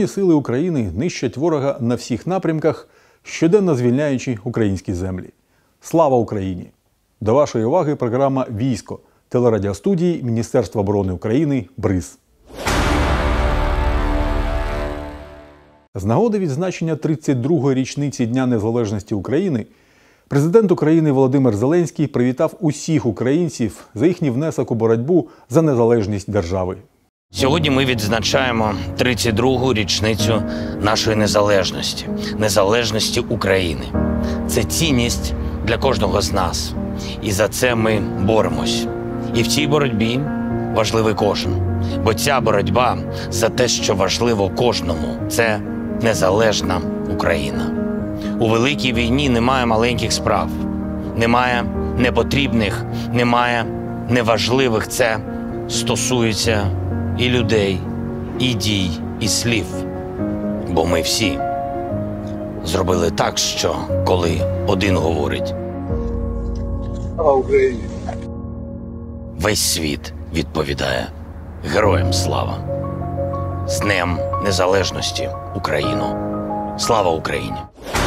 Збройні сили України нищать ворога на всіх напрямках, щоденно звільняючи українські землі. Слава Україні! До вашої уваги програма «Військо» телерадіостудії Міністерства оборони України «Бриз». З нагоди відзначення 32-ї річниці Дня Незалежності України президент України Володимир Зеленський привітав усіх українців за їхній внесок у боротьбу за незалежність держави. Сьогодні ми відзначаємо 32-гу річницю нашої незалежності, незалежності України. Це цінність для кожного з нас. І за це ми боремось. І в цій боротьбі важливий кожен. Бо ця боротьба за те, що важливо кожному – це незалежна Україна. У великій війні немає маленьких справ, немає непотрібних, немає неважливих. Це стосується і людей, і дій, і слів. Бо ми всі зробили так, що коли один говорить «Слава Україні!», весь світ відповідає «Героям слава!». З Днем Незалежності, Україно! Слава Україні!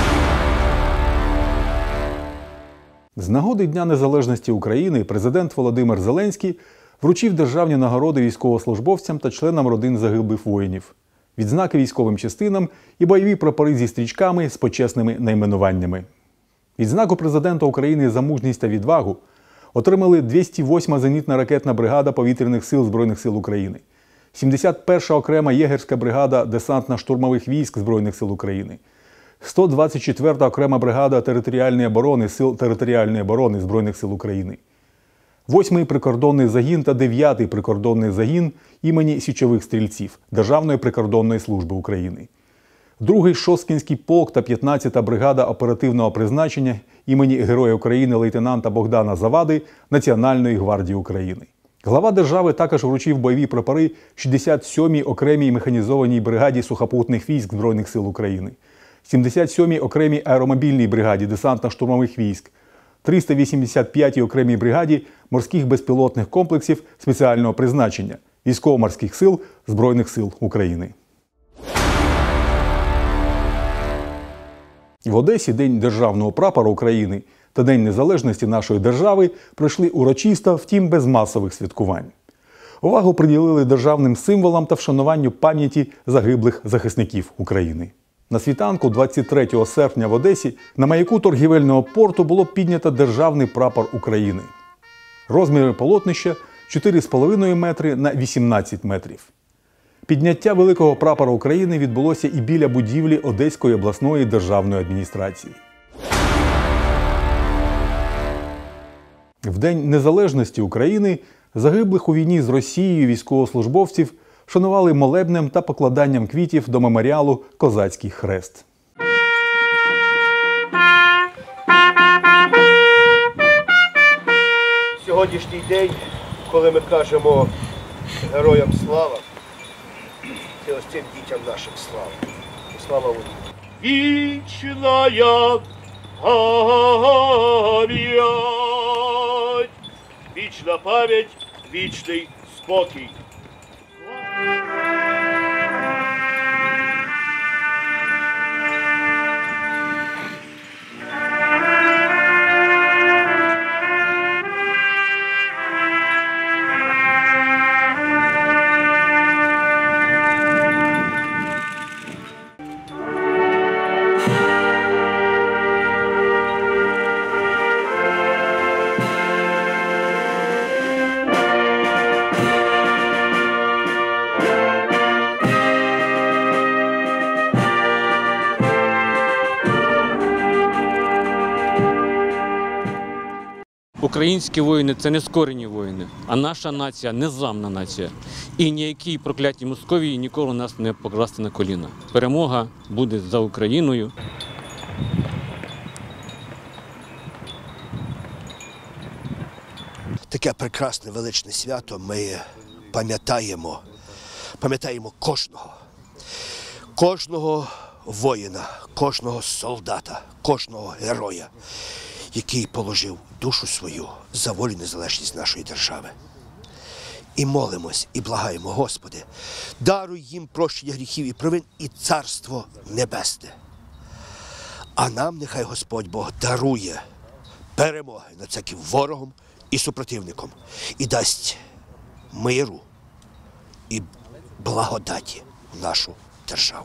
З нагоди Дня Незалежності України президент Володимир Зеленський вручив державні нагороди військовослужбовцям та членам родин загиблих воїнів, відзнаки військовим частинам і бойові прапори зі стрічками з почесними найменуваннями. Відзнаку президента України за мужність та відвагу отримали 208-ма зенітна ракетна бригада Повітряних сил Збройних сил України, 71-ша окрема єгерська бригада десантно-штурмових військ Збройних сил України, 124-та окрема бригада територіальної оборони Сил територіальної оборони Збройних сил України, 8-й прикордонний загін та 9-й прикордонний загін імені Січових стрільців Державної прикордонної служби України, 2-й Шосткінський полк та 15-та бригада оперативного призначення імені Героя України лейтенанта Богдана Завади Національної гвардії України. Глава держави також вручив бойові прапори 67-й окремій механізованій бригаді сухопутних військ Збройних сил України, 77-й окремій аеромобільній бригаді десантно-штурмових військ, 385-й окремій бригаді морських безпілотних комплексів спеціального призначення Військово-морських сил Збройних сил України. В Одесі День Державного прапора України та День Незалежності нашої держави пройшли урочисто, втім без масових святкувань. Увагу приділили державним символам та вшануванню пам'яті загиблих захисників України. На світанку 23 серпня в Одесі на маяку торгівельного порту було піднято Державний прапор України. Розміри полотнища 4,5 метри на 18 метрів. Підняття великого прапора України відбулося і біля будівлі Одеської обласної державної адміністрації. В День Незалежності України загиблих у війні з Росією військовослужбовців вшанували молебнем та покладанням квітів до меморіалу «Козацький хрест». Сьогоднішній день, коли ми кажемо «Героям слава», це ось цим дітям нашим слава. І слава Україні! Вічная пам'ять, вічна пам'ять, вічний спокій. Українські воїни – це не скорені воїни, а наша нація – незламна нація. І ніякі прокляті Московії ніколи нас не покласти на коліна. Перемога буде за Україною. Таке прекрасне величне свято ми пам'ятаємо кожного воїна, кожного солдата, кожного героя, який положив душу свою за волю і незалежність нашої держави. і молимось, і благаємо, Господи, даруй їм прощення гріхів і провин і Царство Небесне. А нам нехай Господь Бог дарує перемоги над всяким ворогом і супротивником і дасть миру і благодаті в нашу державу.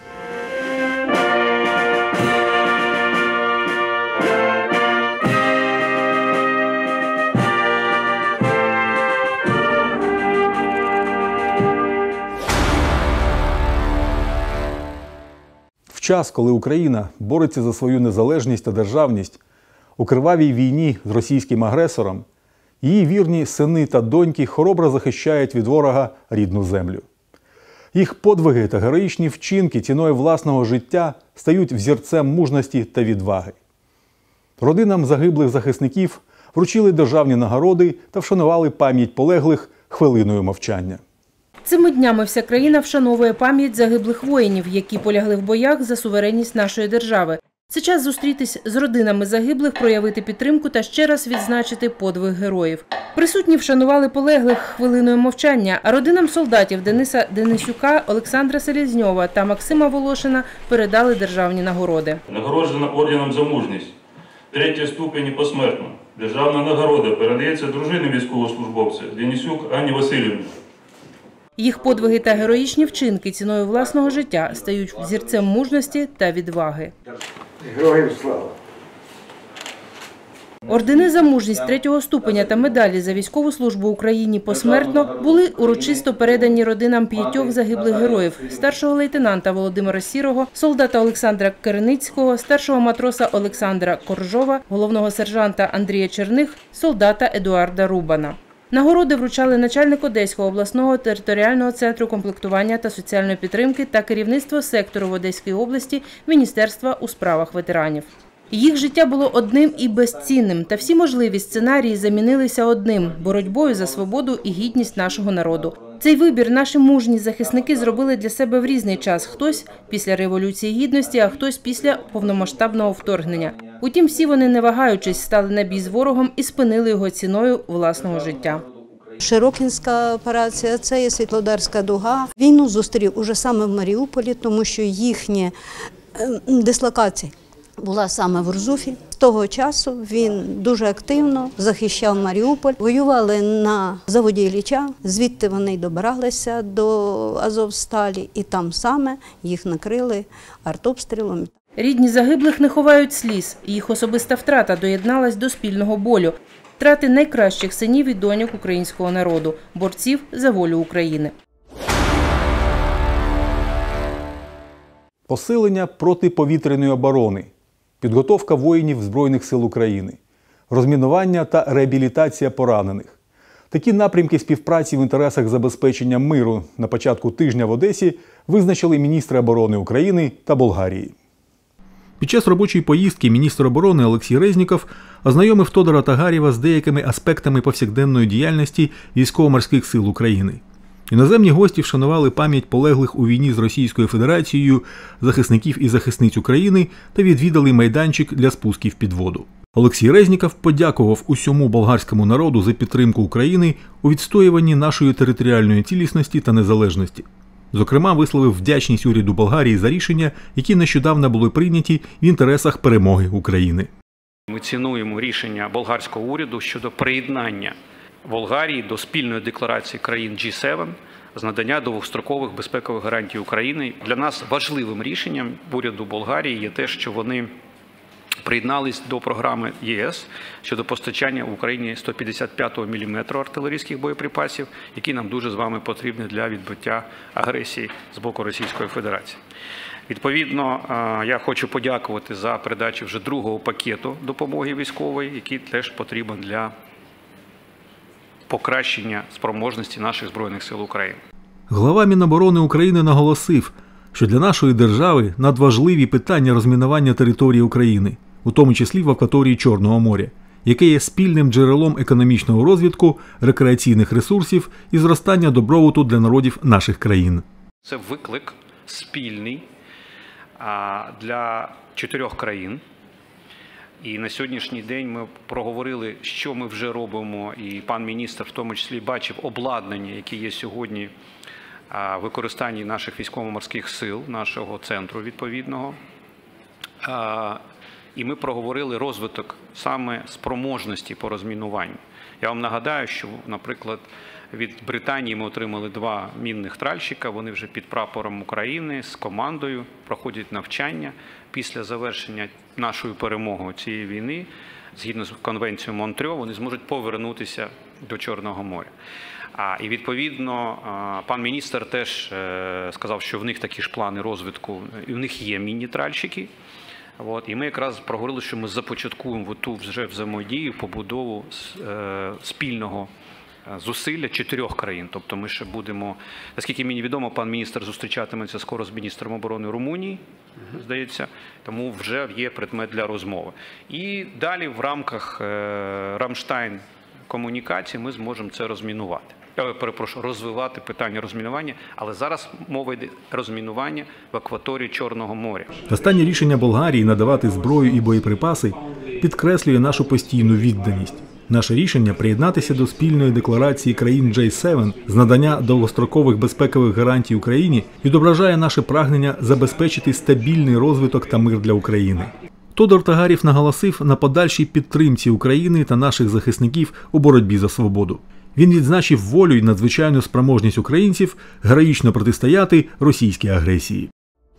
В час, коли Україна бореться за свою незалежність та державність, у кривавій війні з російським агресором, її вірні сини та доньки хоробро захищають від ворога рідну землю. Їх подвиги та героїчні вчинки ціною власного життя стають взірцем мужності та відваги. Родинам загиблих захисників вручили державні нагороди та вшанували пам'ять полеглих хвилиною мовчання. Цими днями вся країна вшановує пам'ять загиблих воїнів, які полягли в боях за суверенність нашої держави. Це час зустрітись з родинами загиблих, проявити підтримку та ще раз відзначити подвиг героїв. Присутні вшанували полеглих хвилиною мовчання, а родинам солдатів Дениса Денисюка, Олександра Селезньова та Максима Волошина передали державні нагороди. Нагороджена орденом за мужність, 3 ступені посмертно. Державна нагорода передається дружині військовослужбовця Денисюк Анні Васильівні. Їх подвиги та героїчні вчинки ціною власного життя стають взірцем мужності та відваги. Героям слава! Ордени за мужність 3-го ступеня та медалі за військову службу Україні посмертно були урочисто передані родинам 5 загиблих героїв – старшого лейтенанта Володимира Сірого, солдата Олександра Кереницького, старшого матроса Олександра Коржова, головного сержанта Андрія Черних, солдата Едуарда Рубана. Нагороди вручали начальник Одеського обласного територіального центру комплектування та соціальної підтримки та керівництво сектору в Одеській області Міністерства у справах ветеранів. Їх життя було одним і безцінним, та всі можливі сценарії замінилися одним – боротьбою за свободу і гідність нашого народу. Цей вибір наші мужні захисники зробили для себе в різний час. Хтось після Революції Гідності, а хтось після повномасштабного вторгнення. Утім, всі вони, не вагаючись, стали на бій з ворогом і спинили його ціною власного життя. Широкінська операція, це є Світлодарська дуга. Війну зустрів уже саме в Маріуполі, тому що їхня дислокація була саме в Урзуфі. З того часу він дуже активно захищав Маріуполь. Воювали на заводі Ілліча, звідти вони добралися до Азовсталі і там саме їх накрили артобстрілом. Рідні загиблих не ховають сліз. Їх особиста втрата доєдналась до спільного болю. Втрати найкращих синів і доньок українського народу – борців за волю України. Посилення протиповітряної оборони, підготовка воїнів Збройних сил України, розмінування та реабілітація поранених. Такі напрямки співпраці в інтересах забезпечення миру на початку тижня в Одесі визначили міністри оборони України та Болгарії. Під час робочої поїздки міністр оборони Олексій Резніков ознайомив Тодора Тагарєва з деякими аспектами повсякденної діяльності Військово-морських сил України. Іноземні гості вшанували пам'ять полеглих у війні з Російською Федерацією захисників і захисниць України та відвідали майданчик для спусків під воду. Олексій Резніков подякував усьому болгарському народу за підтримку України у відстоюванні нашої територіальної цілісності та незалежності. Зокрема, висловив вдячність уряду Болгарії за рішення, які нещодавно були прийняті в інтересах перемоги України. Ми цінуємо рішення болгарського уряду щодо приєднання Болгарії до спільної декларації країн G7 з надання довгострокових безпекових гарантій України. Для нас важливим рішенням уряду Болгарії є те, що вони приєднались до програми ЄС щодо постачання в Україні 155 мм артилерійських боєприпасів, які нам дуже з вами потрібні для відбиття агресії з боку Російської Федерації. Відповідно, я хочу подякувати за передачу вже другого пакету допомоги військової, який теж потрібен для покращення спроможності наших Збройних сил України. Глава Міноборони України наголосив, що для нашої держави надважливі питання розмінування території України, у тому числі в акваторії Чорного моря, яке є спільним джерелом економічного розвитку, рекреаційних ресурсів і зростання добробуту для народів наших країн. Це виклик спільний для 4 країн. І на сьогоднішній день ми проговорили, що ми вже робимо, і пан міністр в тому числі бачив обладнання, яке є сьогодні в використанні наших військово-морських сил, нашого центру відповідного. І ми проговорили розвиток саме спроможності по розмінуванню. Я вам нагадаю, що, наприклад, від Британії ми отримали 2 мінних тральщика, вони вже під прапором України з командою проходять навчання. Після завершення нашої перемоги цієї війни, згідно з конвенцією Монтрьо, вони зможуть повернутися до Чорного моря. І відповідно пан міністр теж сказав, що в них такі ж плани розвитку, і в них є міні-тральщики. І ми якраз проговорили, що ми започаткуємо ту вже взаємодію, побудову спільного зусилля 4 країн. Тобто ми ще будемо, наскільки мені відомо, пан міністр зустрічатиметься скоро з міністром оборони Румунії, здається, тому вже є предмет для розмови. І далі в рамках Рамштайн комунікації ми зможемо це розмінувати. Розвивати питання розмінування, але зараз мова йде розмінування в акваторії Чорного моря. Останнє рішення Болгарії надавати зброю і боєприпаси підкреслює нашу постійну відданість. Наше рішення приєднатися до спільної декларації країн G7 з надання довгострокових безпекових гарантій Україні відображає наше прагнення забезпечити стабільний розвиток та мир для України. Тодор Тагарєв наголосив на подальшій підтримці України та наших захисників у боротьбі за свободу. Він відзначив волю і надзвичайну спроможність українців героїчно протистояти російській агресії.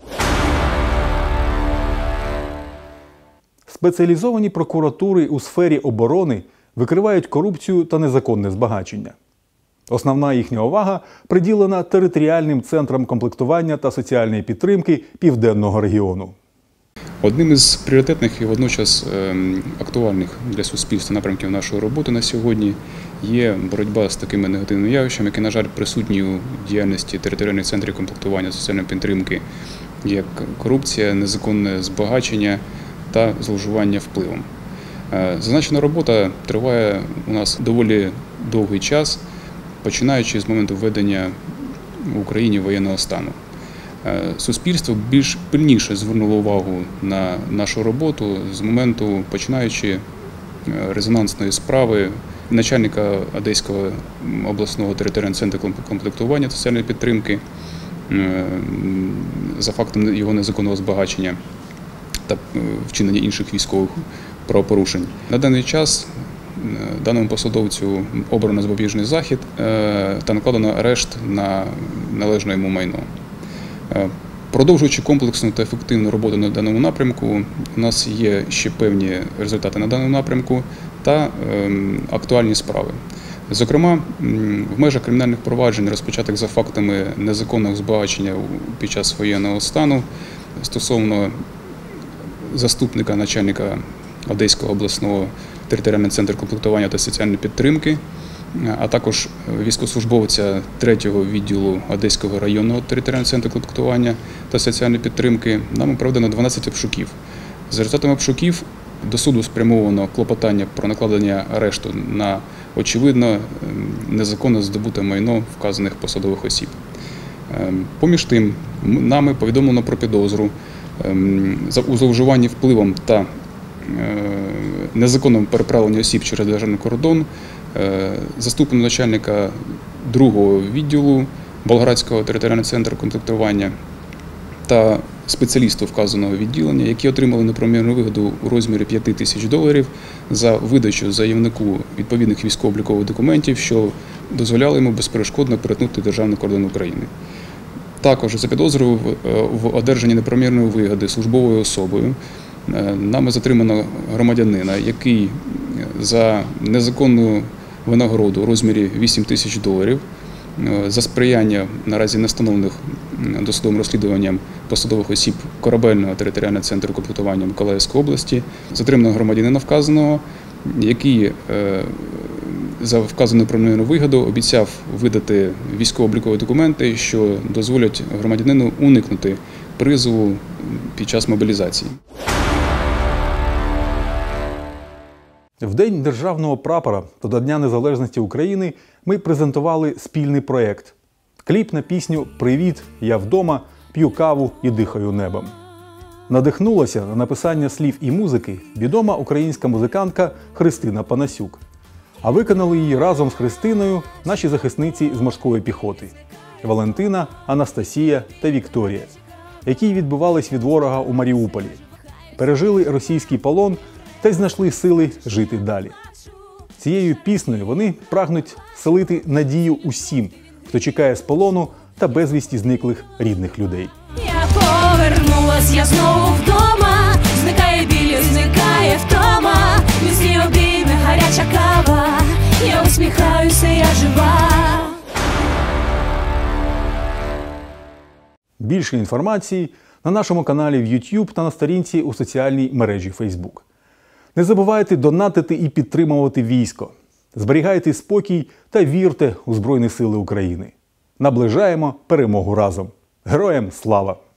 Спеціалізовані прокуратури у сфері оборони викривають корупцію та незаконне збагачення. Основна їхня увага приділена територіальним центрам комплектування та соціальної підтримки Південного регіону. Одним із пріоритетних і водночас актуальних для суспільства напрямків нашої роботи на сьогодні є боротьба з такими негативними явищами, які, на жаль, присутні у діяльності територіальних центрів комплектування та соціальної підтримки, як корупція, незаконне збагачення та зловживання впливом. Зазначена робота триває у нас доволі довгий час, починаючи з моменту введення в Україні воєнного стану. Суспільство більш пильніше звернуло увагу на нашу роботу з моменту, починаючи резонансної справи начальника Одеського обласного територіального центру комплектування та соціальної підтримки за фактом його незаконного збагачення та вчинення інших військових правопорушень. На даний час даному посадовцю обрано запобіжний захід та накладено арешт на належне йому майно. Продовжуючи комплексну та ефективну роботу на даному напрямку, у нас є ще певні результати на даному напрямку та актуальні справи. Зокрема, в межах кримінальних проваджень, розпочатих за фактами незаконного збагачення під час воєнного стану стосовно заступника начальника Одеського обласного територіального центру комплектування та соціальної підтримки, а також військовослужбовця 3-го відділу Одеського районного територіального центру комплектування та соціальної підтримки, нами проведено 12 обшуків. За результатами обшуків до суду спрямовано клопотання про накладення арешту на очевидно незаконно здобуте майно вказаних посадових осіб. Поміж тим, нами повідомлено про підозру у зловживанні впливом та незаконному переправленні осіб через державний кордон заступника начальника 2-го відділу Болградського територіального центру комплектування та спеціалістів вказаного відділення, які отримали неправомірну вигоду у розмірі $5000 за видачу заявнику відповідних військово-облікових документів, що дозволяли йому безперешкодно перетнути державний кордон України. Також за підозрою в одержанні неправомірної вигоди службовою особою нами затримано громадянина, який за незаконну винагороду у розмірі $8000 за сприяння наразі не встановлених досудовим розслідуванням посадових осіб Корабельного територіального центру комплектування Миколаївської області, затримано громадянина вказаного, який за вказану неправомірну вигоду обіцяв видати військово-облікові документи, що дозволять громадянину уникнути призову під час мобілізації. В День Державного прапора та до Дня Незалежності України ми презентували спільний проєкт. Кліп на пісню «Привіт, я вдома, п'ю каву і дихаю небом». Надихнулася на написання слів і музики відома українська музикантка Христина Панасюк. А виконали її разом з Христиною наші захисниці з морської піхоти – Валентина, Анастасія та Вікторія, які відбивались від ворога у Маріуполі, пережили російський полон та й знайшли сили жити далі. Цією піснею вони прагнуть вселити надію усім, хто чекає з полону та безвісті зниклих рідних людей. Я повернулась, я знову вдома, зникає біль, зникає втома, міцні обійми, гаряча кава, я усміхаюся, я жива. Більше інформації на нашому каналі в YouTube та на сторінці у соціальній мережі Facebook. Не забувайте донатити і підтримувати військо. Зберігайте спокій та вірте у Збройні Сили України. Наближаємо перемогу разом. Героям слава!